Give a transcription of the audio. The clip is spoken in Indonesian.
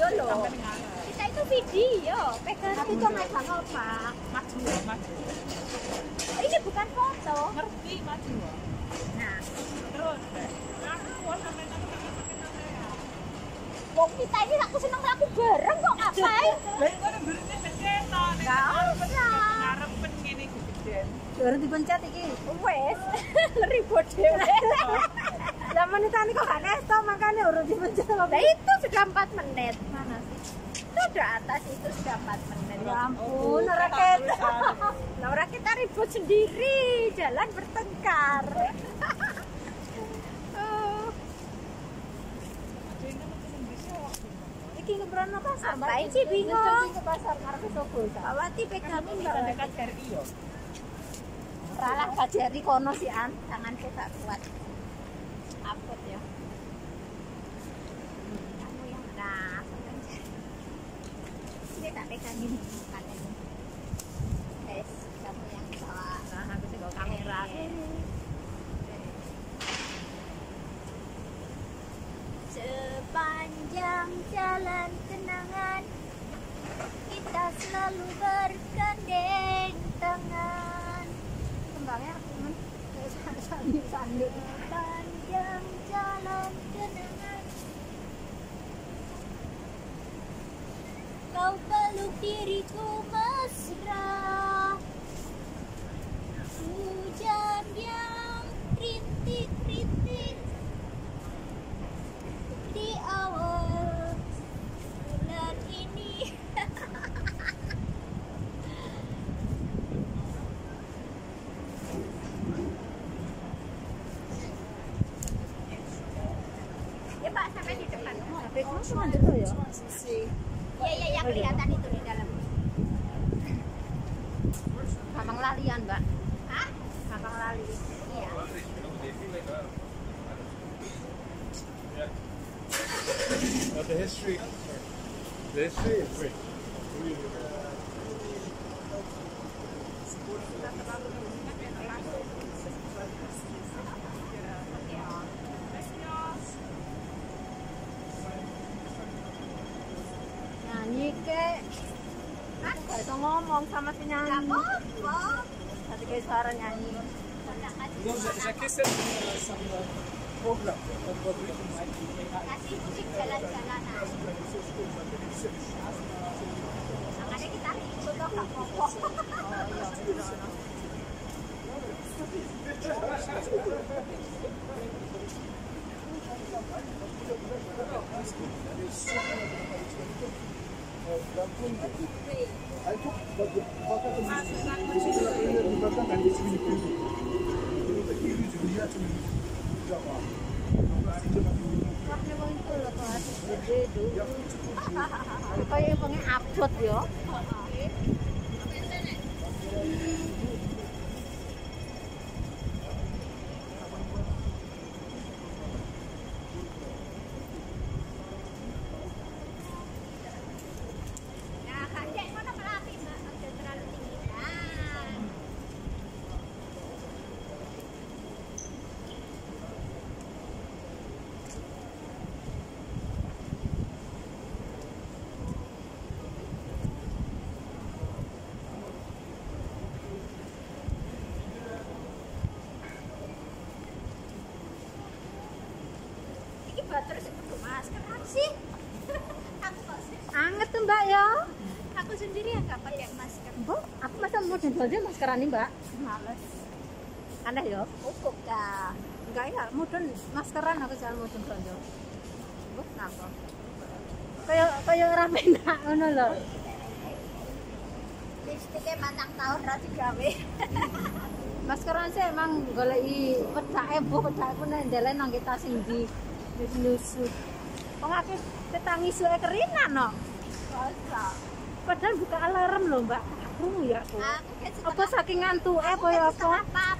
video loh. Kita itu video, pegang itu megang apa? Maju. Ini bukan foto. Ngerti maju. Nah, Terus aku sampai wong kita ini aku seneng aku bareng kok ngapain? Lah iku kan berarti pencetan. Nggak usah. Ngarepen ngene iki geden. Baru dipencet iki. Wes, ribut dhewe. Lah menitane kok gak nesto makanya urut dipencet. Nah itu sudah 4 menit. Mana sih? Itu udah atas itu sudah 4 menit. Ya ampun, raket. Nah, orang kita ribut sendiri, jalan bertengkar. Iki ngebrono pasar. Ngapain sih bingung? Ngejok ke pasar ngarep sobo. Awati pegang Kita dekat RI yo. ralah kajari kono sih an, tangan kita kuat. Apot ya. Kamu yang nah, ini tak pegangin katanya. Guys, kamu yang salah. Nah, aku sih bawa kamera. Sepanjang jalan kenangan kita selalu bergandeng tangan. Kembangnya temen sandi. Sepanjang jalan kenangan kau peluk diriku mesra. Hujan yang rintik-rintik di awal bulan ini. Ya Pak, sampai di depan. Tapi kamu cuma itu ya. Iya, yang kelihatan itu di dalam. Gampang lalian, Mbak. Hah? Gampang lali. Iya. The history is great. Nyanyi ke. Gak bisa ngomong sama penyanyi. Apa? Tadi kayak suara nyanyi. J'acquiesce some program. Kasih musik jalan-jalanan. Makanya kita ikut kok gak apa-apa. Wahnya mau itu loh tuh hati gede dulu. Kayak pengen upload ya. Nah, kakek mana melapi, Mbak? Udah terlalu tinggi. Nah. Ini bater seperti masker apa sih? Aku kok sih. Anget tuh Mbak ya. Aku sendiri yang nggak pakai masker. Bu, aku masa mau aja maskeran nih Mbak. Males. Aneh ya. Cukup dah. Enggak ya, mudun maskeran aku jangan mudun belanja. Bu, kenapa? Kayak ora penak ngono lho. Lipstiknya matang tahun rasi gawe. Maskeran sih emang goleki pedake bu, pedake nang ndelen nang kita sing di nyusut. Wong aku ketangi suwe kerinan no. Masa. Padahal buka alarm lho, Mbak. Krungu ya aku. Aku kayak Apa saking ngantuke apa ya apa? Apa?